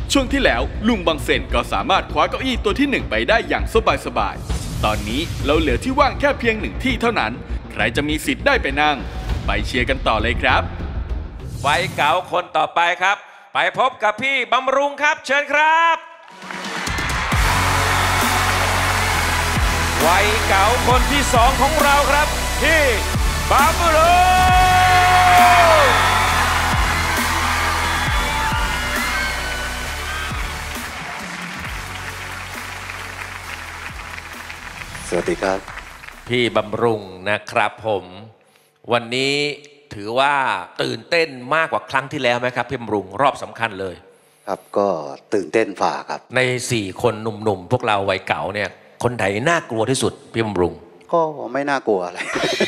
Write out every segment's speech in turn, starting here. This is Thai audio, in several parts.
ช่วงที่แล้วลุงบางเซนก็สามารถคว้าเก้าอี้ตัวที่1ไปได้อย่างสบายๆตอนนี้เราเหลือที่ว่างแค่เพียง1ที่เท่านั้นใครจะมีสิทธิ์ได้ไปนั่งไปเชียร์กันต่อเลยครับวัยเก๋าคนต่อไปครับไปพบกับพี่บำรุงครับเชิญครับวัยเก๋าคนที่2ของเราครับพี่บำรุงสวัสดีครับพี่บำรุงนะครับผมวันนี้ถือว่าตื่นเต้นมากกว่าครั้งที่แล้วไหมครับพี่บำรุงรอบสำคัญเลยครับก็ตื่นเต้นฝ่าครับใน4คนหนุ่มๆพวกเราวัยเก๋าเนี่ยคนไหนน่ากลัวที่สุดพี่บำรุงก็ไม่น่ากลัวอะไร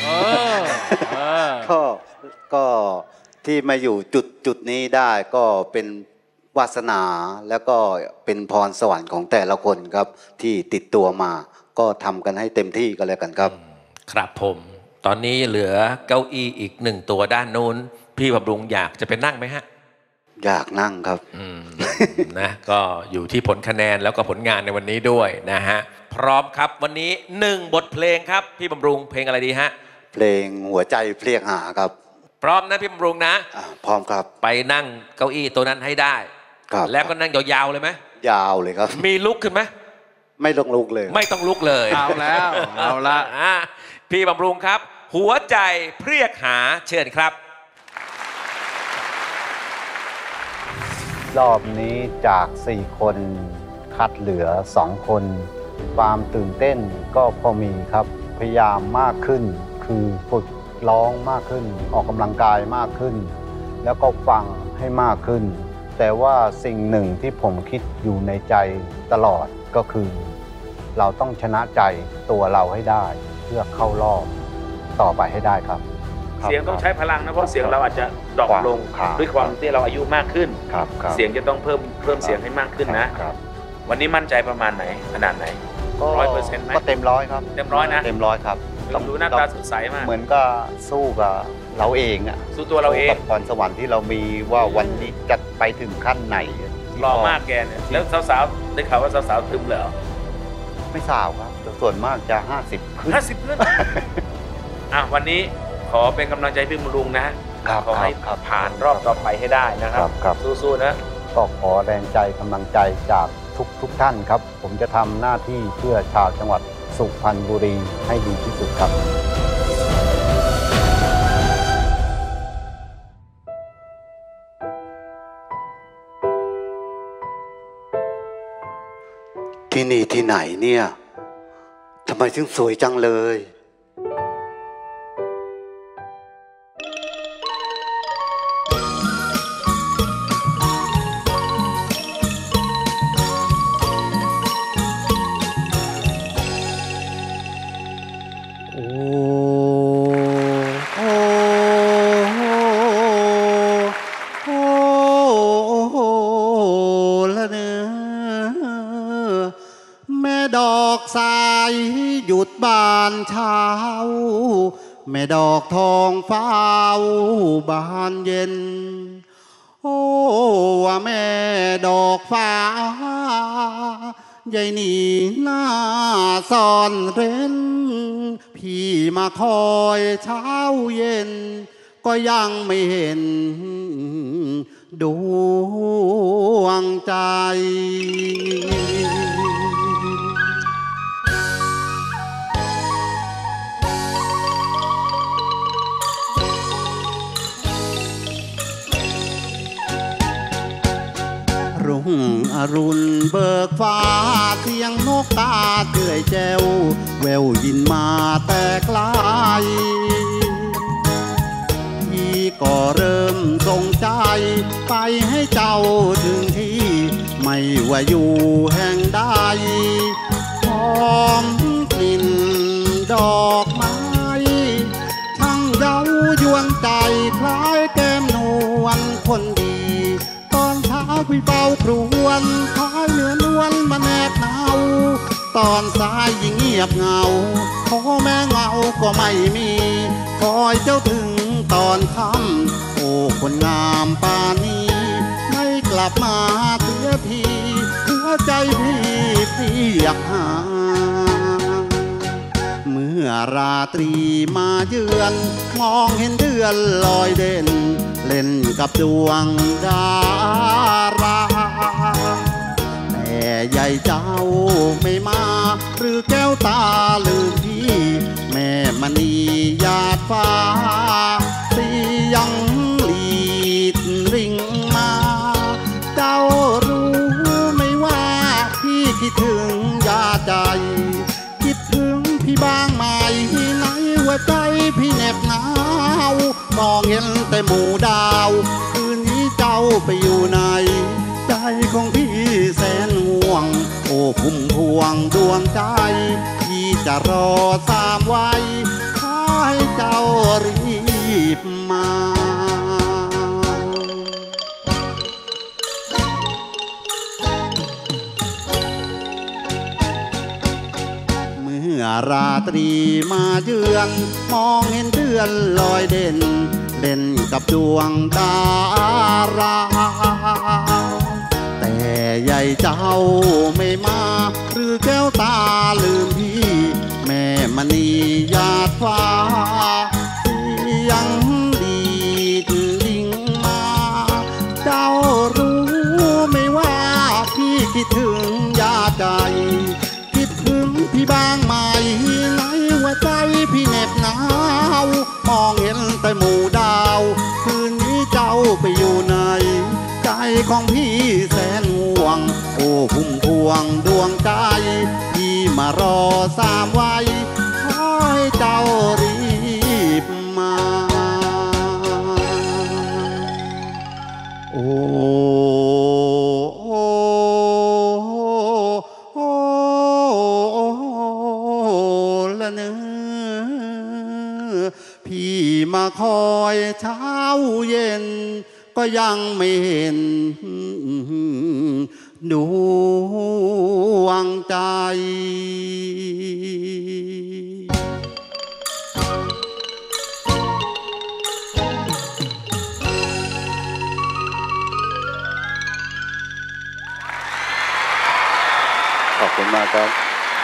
ก็ที่มาอยู่จุดนี้ได้ก็เป็นวาสนาแล้วก็เป็นพรสวรรค์ของแต่ละคนครับที่ติดตัวมาก็ทำกันให้เต็มที่ก็แล้วกันครับครับผมตอนนี้เหลือเก้าอี้อีก1ตัวด้านโน้นพี่บำรุงอยากจะไปนั่งไหมฮะอยากนั่งครับนะก็อยู่ที่ผลคะแนนแล้วก็ผลงานในวันนี้ด้วยนะฮะพร้อมครับวันนี้1บทเพลงครับพี่บำรุงเพลงอะไรดีฮะเพลงหัวใจเพลียกหาครับพร้อมนะพี่บำรุงนะพร้อมครับไปนั่งเก้าอี้ตัวนั้นให้ได้ครับแล้วก็นั่งยาวๆเลยไหมยาวเลยครับมีลุกขึ้นไหมไม่ต้องลุกเลยไม่ต้องลุกเลยเอาแล้วเอาละพี่บำรุงครับหัวใจเพลียกหาเชิญครับรอบนี้จาก4คนคัดเหลือ2คนความตื่นเต้นก็พอมีครับพยายามมากขึ้นคือฝึกร้องมากขึ้นออกกำลังกายมากขึ้นแล้วก็ฟังให้มากขึ้นแต่ว่าสิ่งหนึ่งที่ผมคิดอยู่ในใจตลอดก็คือเราต้องชนะใจตัวเราให้ได้เพื่อเข้ารอบต่อไปให้ได้ครับเสียงต้องใช้พลังนะเพราะเสียงเราอาจจะดรอปลงด้วยความที่เราอายุมากขึ้นเสียงจะต้องเพิ่มเสียงให้มากขึ้นนะวันนี้มั่นใจประมาณไหนขนาดไหน100%ไหมก็เต็มร้อยครับเต็มร้อยนะเต็มร้อยครับต้องดูหน้าตาสดใสมากเหมือนก็สู้กับเราเองอ่ะสู้ตัวเราเองกับพรสวรรค์ที่เรามีว่าวันนี้จะไปถึงขั้นไหนรอมากแกเนี่ยแล้วสาวๆได้ข่าวว่าสาวๆทึมเหรอไม่สาวครับส่วนมากจะ50ขึ้นวันนี้ขอเป็นกำลังใจพี่บำรุงนะขอให้ผ่านรอบต่อไปให้ได้นะครับสู้ๆนะก็ขอแรงใจกำลังใจจากทุกท่านครับผมจะทำหน้าที่เพื่อชาวจังหวัดสุพรรณบุรีให้ดีที่สุดครับที่นี่ที่ไหนเนี่ยทำไมถึงสวยจังเลยหยุดบานเช้าแม่ดอกทองฟ้าวบานเย็นโอ้ว่าแม่ดอกฟ้าใหญ่นี่หน้าซ่อนเร้นพี่มาคอยเช้าเย็นก็ยังไม่เห็นดวงใจรุ่งอรุณเบิกฟ้าเสียงนกกาเตื่อยแจวแววยินมาแต่ไกลพี่ก็เริ่มส่งใจไปให้เจ้าถึงที่ไม่ว่าอยู่แห่งใดหอมกลิ่นดอกไม้ทั้งเย้ายวนใจคล้ายแก้มนวลคนดีพี่เฝ้าครวนคอยเนื้อนวลมาแนบหนาวตอนสายยิ่งเงียบเหงาขอแม่เงาก็ไม่มีคอยเจ้าถึงตอนค่ำโอ้คนงามป่านนี้ไม่เคกลับมาเสียทีหัวใจพี่เปียกหาเมื่อราตรีมาเยือนมองเห็นเดือนลอยเด่นเล่นกับดวงดาราแต่ใหญ่เจ้าไม่มาหรือแก้วตาลืมพี่แม่มณีหยาดฟ้าเสียงลีดริ่งมาเจ้ารู้ไหมว่าพี่คิดถึงยาใจคิดถึงพี่บ้างไหมในหัวใจพี่เหน็บหนาวมองเห็นแต่หมู่ดาวคืนนี้เจ้าไปอยู่ไหนใจของพี่แสนห่วงโอ้พุ่มพวงดวงใจพี่จะรอ3 วันขอให้เจ้ารีบมาเมื่อราตรีมาเยือนมองเห็นเดือนลอยเด่นเล่นกับดวงดาราแต่ใหญ่เจ้าไม่มาหรือแก้วตาลืมพี่แม่มณีหยาดฟ้าเสียงดีดลิ่งมาเจ้ารู้ไหมว่าพี่คิดถึงยาใจคิดถึงพี่บ้างไหมในหัวใจพี่เหน็บหนาวมองเห็นแต่หมู่ดาวคืนนี้เจ้าไปอยู่ไหนใจของพี่แสนห่วงโอ้พุ่มพวงดวงใจพี่มารอ3 วันขอให้เจ้ารีบมาโอ้ละเนอพี่มาคอยเช้าเย็นก็ยังไม่เห็นดวงใจขอบคุณมากครับ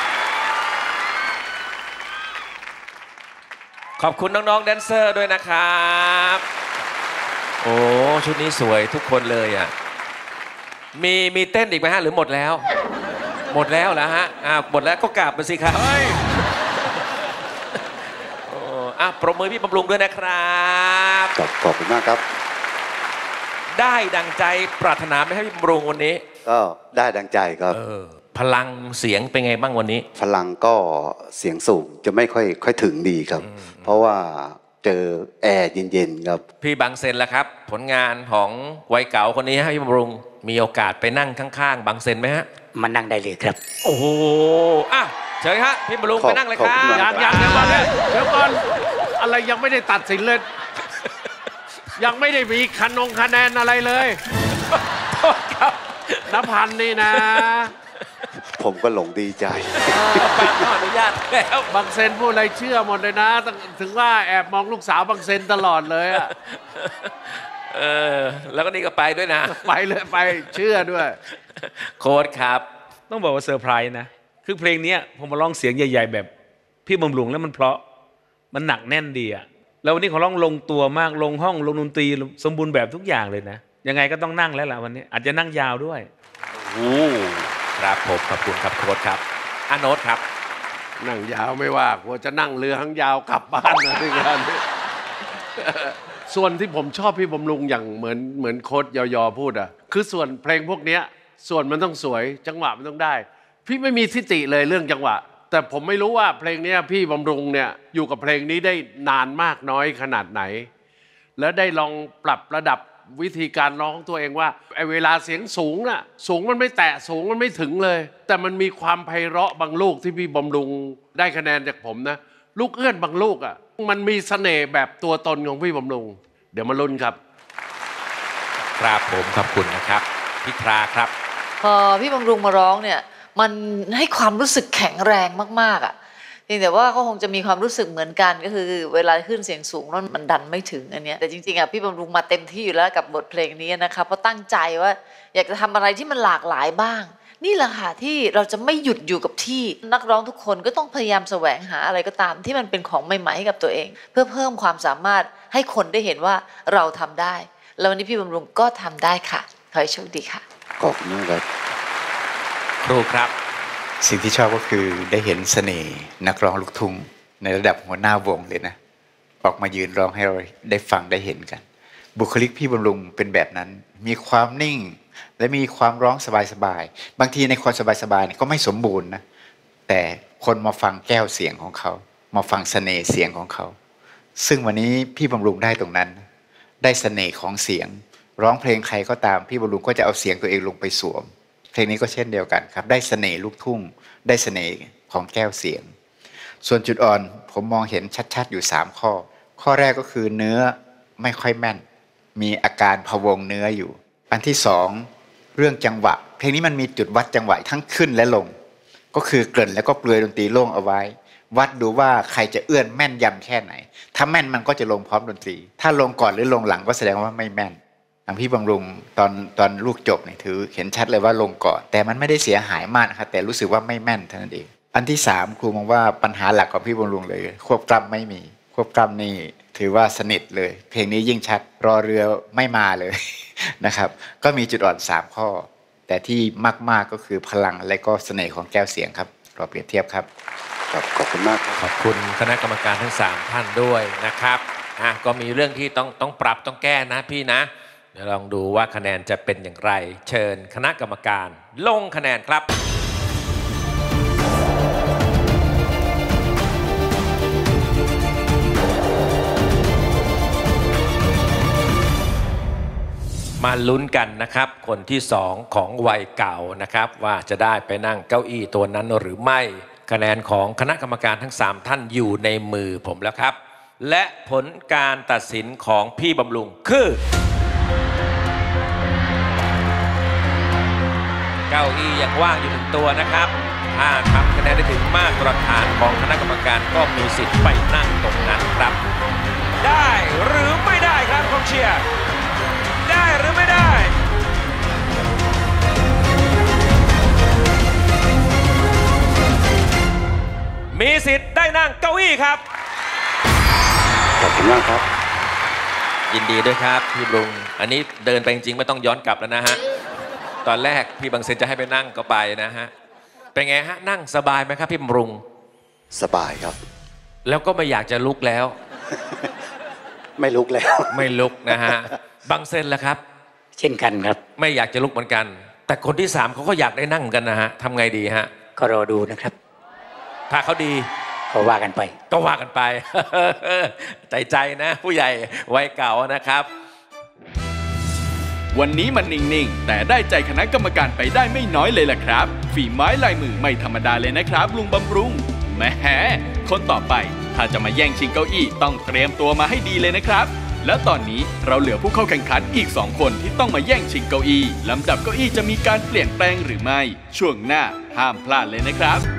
ขอบคุณน้องๆแดนเซอร์ด้วยนะครับโอ้ชุดนี้สวยทุกคนเลยอ่ะมีเต้นอีกไหมฮะหรือหมดแล้วหมดแล้วเหรอฮะหมดแล้วก็กลับมาสิครับปรบมือพี่บำรุงด้วยนะครับขอบคุณมากครับได้ดังใจปรารถนาไหมครับพี่บำรุงวันนี้ก็ได้ดังใจครับพลังเสียงเป็นไงบ้างวันนี้พลังก็เสียงสูงจะไม่ค่อยถึงดีครับเพราะว่าเจอแอร์เย็นๆครับพี่บางเซนล่ะครับผลงานของวัยเก่าคนนี้ให้พี่บำรุงมีโอกาสไปนั่งข้างๆบางเซนไหมฮะมานั่งได้เลยครับโอ้โหเชิญฮะพี่บำรุงไปนั่งเลยครับยังเดี๋ยวก่อนอะไรยังไม่ได้ตัดสินเลยยังไม่ได้มีคะแนนอะไรเลยครับณพันธ์นี่นะผมก็หลงดีใจปากอนุญาตแล้วบางเซนพูดอะไรเชื่อหมดเลยนะถึงว่าแอบมองลูกสาวบางเซนตลอดเลยแล้วก็นี่ก็ไปด้วยนะไปเลยไปเชื่อด้วยโค้ดครับต้องบอกว่าเซอร์ไพรส์นะคือเพลงนี้ผมมาร้องเสียงใหญ่ๆแบบพี่บำรุงแล้วมันเพราะมันหนักแน่นดีอะแล้ววันนี้เขาร้องลงตัวมากลงห้องลงดนตรีสมบูรณ์แบบทุกอย่างเลยนะยังไงก็ต้องนั่งแล้วล่ะวันนี้อาจจะนั่งยาวด้วยครับผมขอบคุณครับโค้ดครับโน้ตครับนั่งยาวไม่ว่าควรจะนั่งเรือหางยาวกลับบ้านนะที่งานส่วนที่ผมชอบพี่บำรุงอย่างเหมือนโค้ดยอพูดคือส่วนเพลงพวกนี้ส่วนมันต้องสวยจังหวะมันต้องได้พี่ไม่มีทิฏฐิเลยเรื่องจังหวะแต่ผมไม่รู้ว่าเพลงนี้พี่บำรุงเนี่ยอยู่กับเพลงนี้ได้นานมากน้อยขนาดไหนแล้วได้ลองปรับระดับวิธีการร้องตัวเองว่าไอ้เวลาเสียงสูงน่ะสูงมันไม่แตะสูงมันไม่ถึงเลยแต่มันมีความไพเราะบางลูกที่พี่บำรุงได้คะแนนจากผมนะลูกเอื้อนบางลูกมันมีเสน่ห์แบบตัวตนของพี่บำรุงเดี๋ยวมาลุ้นครับครับผมขอบคุณนะครับพิธราครับพอพี่บำรุงมาร้องเนี่ยมันให้ความรู้สึกแข็งแรงมากๆเพียงแต่ว่าก็คงจะมีความรู้สึกเหมือนกันก็คือเวลาขึ้นเสียงสูงแล้วมันดันไม่ถึงอันเนี้ยแต่จริงๆพี่บำรุงมาเต็มที่อยู่แล้วกับบทเพลงนี้นะคะเพราะตั้งใจว่าอยากจะทำอะไรที่มันหลากหลายบ้างนี่แหละค่ะที่เราจะไม่หยุดอยู่กับที่นักร้องทุกคนก็ต้องพยายามแสวงหาอะไรก็ตามที่มันเป็นของใหม่ๆให้กับตัวเองเพื่อเพิ่มความสามารถให้คนได้เห็นว่าเราทำได้แล้ววันนี้พี่บำรุงก็ทำได้ค่ะขอให้โชคดีค่ะขอบคุณครับครูครับสิ่งที่ชอบก็คือได้เห็นเสน่ห์นักร้องลูกทุ่งในระดับหัวหน้าวงเลยนะออกมายืนร้องให้เราได้ฟังได้เห็นกันบุคลิกพี่บำรุงเป็นแบบนั้นมีความนิ่งและมีความร้องสบายๆบางทีในความสบายๆก็ไม่สมบูรณ์นะแต่คนมาฟังแก้วเสียงของเขามาฟังเสน่ห์เสียงของเขาซึ่งวันนี้พี่บำรุงได้ตรงนั้นได้เสน่ห์ของเสียงร้องเพลงใครก็ตามพี่บำรุงก็จะเอาเสียงตัวเองลงไปสวมเพลงนี้ก็เช่นเดียวกันครับได้เสน่ห์ลูกทุ่งได้เสน่ห์ของแก้วเสียงส่วนจุดอ่อนผมมองเห็นชัดๆอยู่3ข้อข้อแรกก็คือเนื้อไม่ค่อยแม่นมีอาการพะวงเนื้ออยู่อันที่2เรื่องจังหวะเพลงนี้มันมีจุดวัดจังหวะทั้งขึ้นและลงก็คือเกริ่นแล้วก็เปลือยดนตรีโล่งเอาไว้วัดดูว่าใครจะเอื้อนแม่นยำแค่ไหนถ้าแม่นมันก็จะลงพร้อมดนตรีถ้าลงก่อนหรือลงหลังก็แสดงว่าไม่แม่นทางพี่บำรุงตอนลูกจบเนี่ยถือเห็นชัดเลยว่าลงก่อนแต่มันไม่ได้เสียหายมากนะครับแต่รู้สึกว่าไม่แม่นเท่านั้นเองอันที่3ครูมองว่าปัญหาหลักของพี่บำรุงเลยควบกล้ำไม่มีควบกล้ำนี่ถือว่าสนิทเลยเพลงนี้ยิ่งชัดรอเรือไม่มาเลยนะครับก็มีจุดอ่อน3ข้อแต่ที่มากๆก็คือพลังและก็เสน่ห์ของแก้วเสียงครับเราเปรียบเทียบครับขอบคุณมากครับขอบคุณคณะกรรมการทั้ง3ท่านด้วยนะครับก็มีเรื่องที่ต้องปรับต้องแก้นะพี่นะเดี๋ยวลองดูว่าคะแนนจะเป็นอย่างไรเชิญคณะกรรมการลงคะแนนครับมาลุ้นกันนะครับคนที่2ของวัยเก่านะครับว่าจะได้ไปนั่งเก้าอี้ตัวนั้นหรือไม่คะแนนของคณะกรรมการทั้ง3ท่านอยู่ในมือผมแล้วครับและผลการตัดสินของพี่บำรุงคือเก้าอี้ยังว่างอยู่1ตัวนะครับถ้าทำคะแนนได้ถึงมาตรฐานของคณะกรรมการก็มีสิทธิ์ไปนั่งตรงนั้นครับได้หรือไม่ได้ครับกองเชียร์ได้หรือไม่ได้มีสิทธิ์ได้นั่งเก้าอี้ครับขอบคุณมากครับยินดีด้วยครับพี่บำรุงอันนี้เดินไปจริงๆไม่ต้องย้อนกลับแล้วนะฮะตอนแรกพี่บางเซนจะให้ไปนั่งก็ไปนะฮะเป็นไงฮะนั่งสบายไหมครับพี่บำรุงสบายครับแล้วก็ไม่อยากจะลุกแล้วไม่ลุกแล้วไม่ลุกนะฮะบางเซนล่ะครับเช่นกันครับไม่อยากจะลุกเหมือนกันแต่คนที่3เขาก็อยากได้นั่งกันนะฮะทำไงดีฮะก็รอดูนะครับถ้าเขาดีก็ว่ากันไปก็ว่ากันไป ใจนะผู้ใหญ่วัยเก่านะครับวันนี้มันนิ่งๆแต่ได้ใจคณะกรรมการไปได้ไม่น้อยเลยล่ะครับฝีไม้ลายมือไม่ธรรมดาเลยนะครับลุงบำรุงแหมคนต่อไปถ้าจะมาแย่งชิงเก้าอี้ต้องเตรียมตัวมาให้ดีเลยนะครับแล้วตอนนี้เราเหลือผู้เข้าแข่งขันอีก2คนที่ต้องมาแย่งชิงเก้าอี้ลำดับเก้าอี้จะมีการเปลี่ยนแปลงหรือไม่ช่วงหน้าห้ามพลาดเลยนะครับ